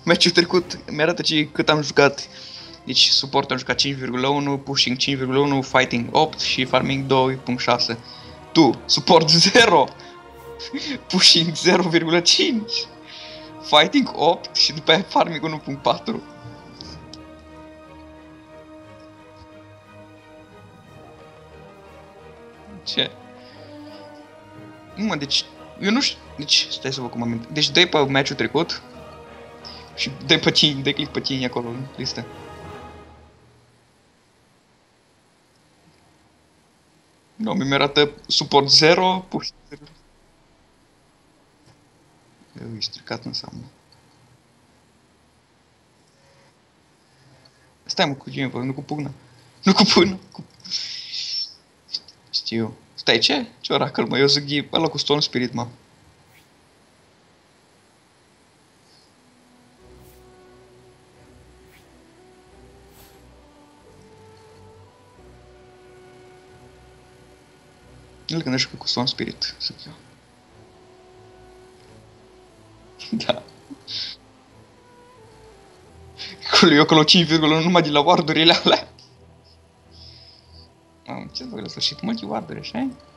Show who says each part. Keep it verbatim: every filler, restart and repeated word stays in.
Speaker 1: Meciul trecut mi-arată ce cât am jucat. Deci suport am jucat cinci virgulă unu, pushing cinci virgulă unu, fighting opt și farming doi virgulă șase. Tu, suport zero, pushing zero virgulă cinci, fighting opt și după aia farming unu virgulă patru. Ce? Nu mă, deci, eu nu știu, deci, stai să vă cum am. Deci dai pe meciul trecut și dai pe tine, dai click pe tine acolo în listă. Nu, mi arată suport zero, push zero. Eu, e stricat înseamnă. Stai mă, cu cine, nu cu până. Nu cu până, cu... Știu. Stai, ce? Ce oracle, mă? Eu zic, e ăla cu Stone Spirit, mă. El gândește că cu Stone Spirit, zic eu. Da. Acolo, eu acolo cinci virgulă unu numai de la wardurile alea. Am, ce-ți voi la sfârșit? Multi-warduri, așa?